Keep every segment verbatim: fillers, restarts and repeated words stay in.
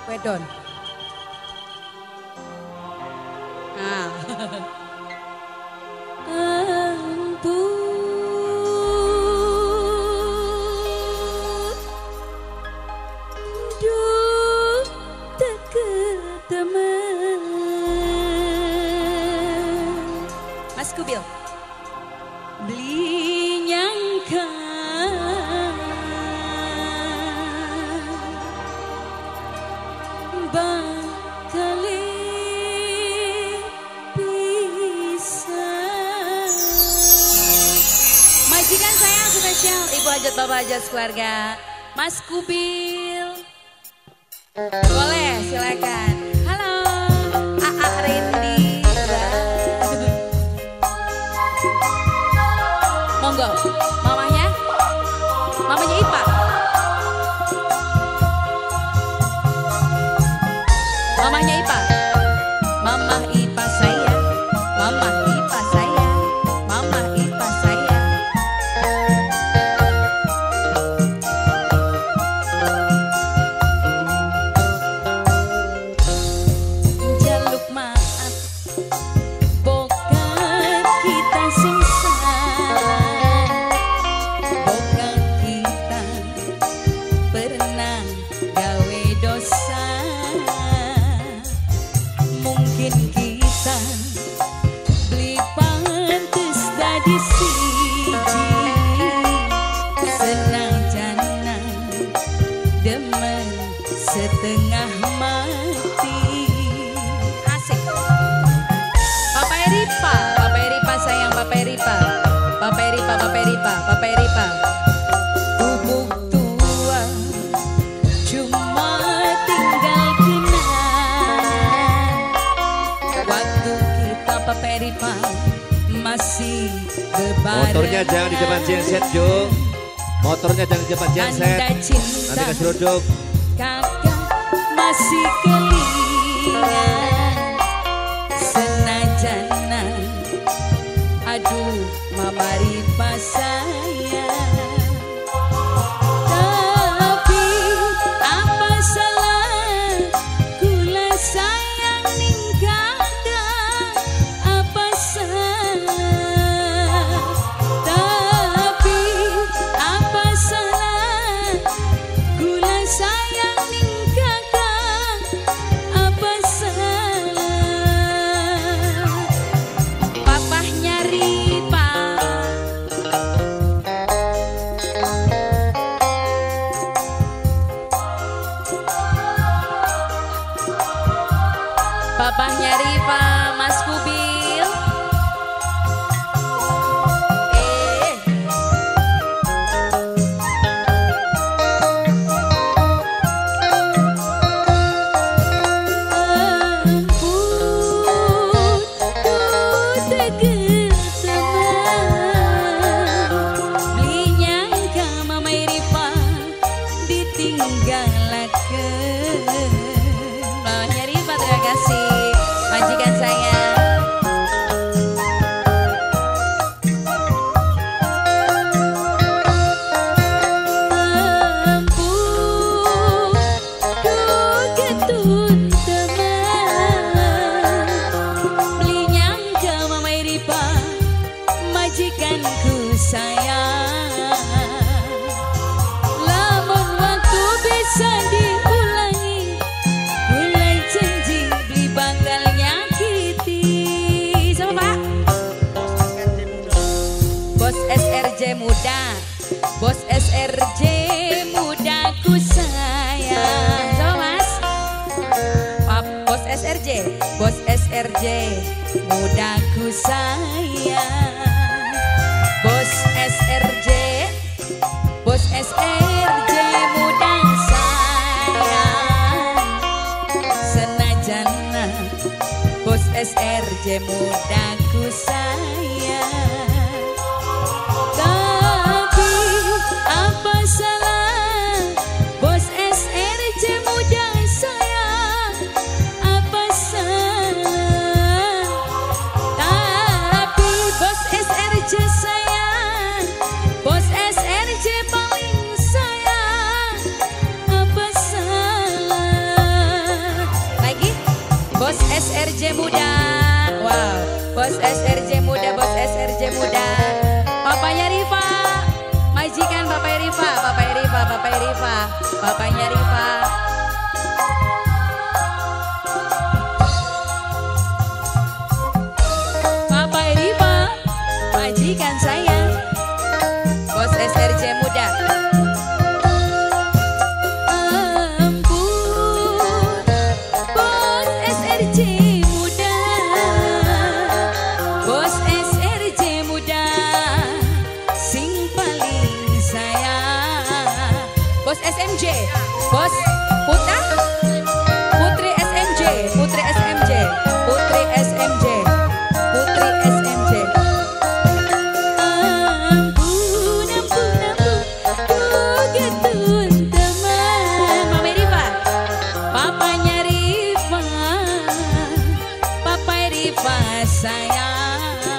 Wedon. Ah. Ampun, duh tak ketemu. Mas Kubil, beli nyangka bakali bisa. Majikan sayang spesial Ibu Hajat Bapak Hajat keluarga Mas Kubil. Boleh silakan. Halo A A Rindy. Monggo mamanya mamanya Ipa. Mamanya Ipa, Mama Ipa saya, Mama Ipa saya, Mama Ipa saya. Jaluk maaf, boga kita sing salah, boga kita pernah gawe dosa. Mungkin kita beli pantes dadi siji, senajana demen setengah mati. Asik. Papa Eripa, Papa Eripa sayang, Papa Eripa, Papa Eripa, Papa Eripa, Papa Eripa. Tubuh tua cuma tinggal waktu kita Papa Eripa masih bebareng. Motornya jangan di depan genset Jo. Motornya jangan di depan genset. Nanti keseruduk. Kakak masih kelingan senajana. Aduh Mama Ripa saya. Tapi apa salah kula sayang ning kadang. Apa salah? Tapi apa salah kula sayang ning kadang. Apa salah? Papahnya Ripa. Papahnya Ripa, Mas Kubil. Eh. Ampun, duh tak ketemu. Beli nyangka Mama Ripa ditinggalakeun. Mamanya Ripa, terima kasih majikan saya. Ampun, duh ketun teman. Beli nyangka Mama Ripa majikanku sayang. Lamun waktu bisa diulangi, mulai janji beli bakal nyakiti. Sama Pak? Bos S R J muda, Bos S R J muda ku sayang. Sama Mas? Pak Bos S R J, Bos S R J muda ku sayang. Bos S R J, Bos S R J muda sayang. Senajana Bos S R J muda ku sayang. Tapi apa salah Bos S R J muda sayang. Apa salah? Tapi Bos S R J sayang. Bos S R J paling sayang. Apa salah? J muda. Wow, bos S R J muda, bos S R J muda. Papanya Riva, majikan Papanya Riva, Papanya Riva, Papanya Riva, Papanya Riva. Papanya Riva, majikan saya, bos S R J muda. Bos S M J, bos Putra, Putri S M J, Putri S M J, Putri S M J, Putri S M J. Ampun, ampun, ampun, ku getun teman. Mama Riva, papanya Riva, papa Riva sayang.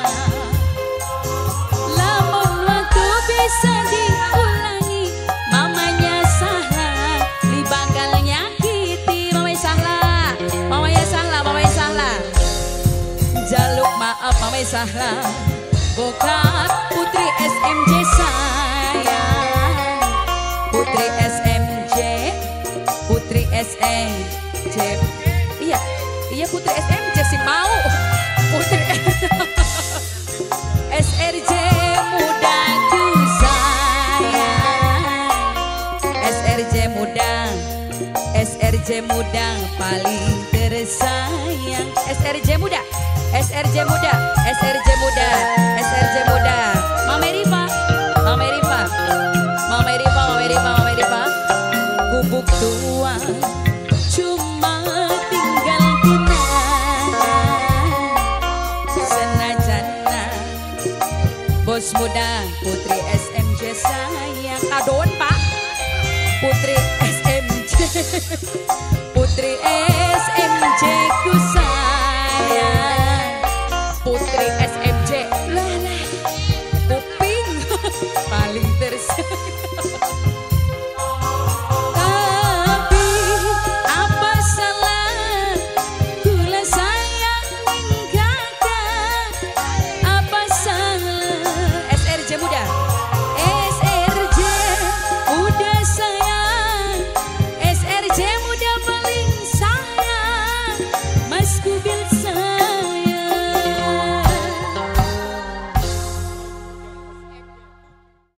Lamun waktu bisa diulangi, mamanya maaf Mama salah, bukan Putri S M J sayang. Putri S M J, Putri S M J. Iya, iya Putri S M J sih mau. Putri S R J muda ku sayang. S R J muda, S R J muda paling tersayang. S R J muda, S R J muda, S R J muda, S R J muda. Mama Riva, Mama Riva, Mama Riva, Mama Riva, Mama Riva. Gubuk tua cuma tinggal kenangan. Senajana bos muda, Putri S M J sayang. Kadon Pak, Putri S M J.